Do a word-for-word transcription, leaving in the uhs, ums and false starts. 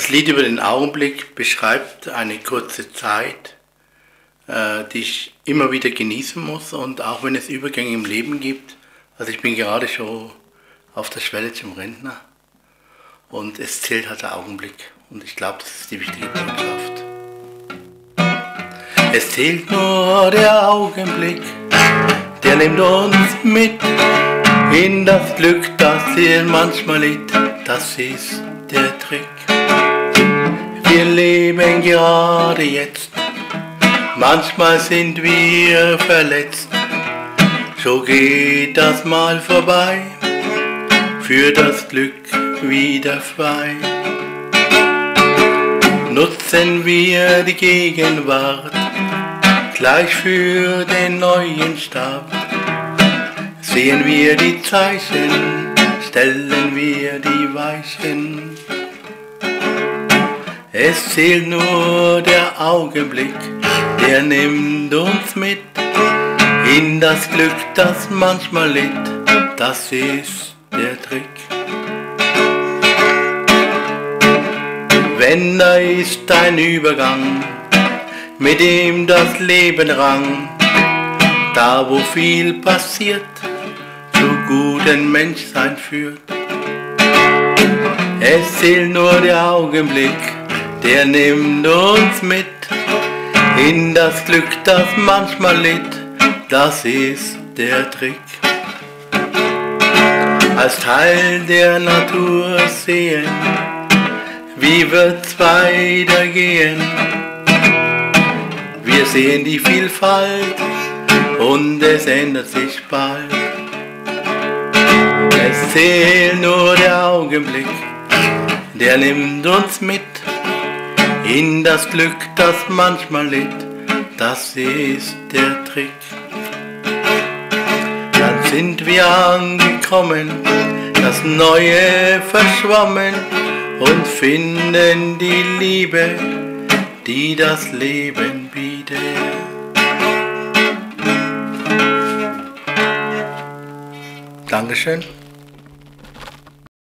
Das Lied über den Augenblick beschreibt eine kurze Zeit, äh, die ich immer wieder genießen muss, und auch wenn es Übergänge im Leben gibt. Also ich bin gerade schon auf der Schwelle zum Rentner und es zählt halt der Augenblick, und ich glaube, das ist die wichtige Botschaft. Es zählt nur der Augenblick, der nimmt uns mit in das Glück, das dir manchmal liegt. Das ist der Trick. Wir leben gerade jetzt, manchmal sind wir verletzt. So geht das mal vorbei, für das Glück wieder frei. Nutzen wir die Gegenwart gleich für den neuen Start. Sehen wir die Zeichen, stellen wir die Weichen. Es zählt nur der Augenblick, der nimmt uns mit in das Glück, das manchmal litt. Das ist der Trick. Wenn da ist ein Übergang, mit dem das Leben rang, da wo viel passiert, zu gutem Menschsein führt. Es zählt nur der Augenblick, der nimmt uns mit in das Glück, das manchmal litt. Das ist der Trick. Als Teil der Natur sehen, wie wird's weitergehen? Wir sehen die Vielfalt und es ändert sich bald. Es zählt nur der Augenblick, der nimmt uns mit in das Glück, das manchmal litt. Das ist der Trick. Dann sind wir angekommen, das Neue verschwommen, und finden die Liebe, die das Leben bietet. Dankeschön.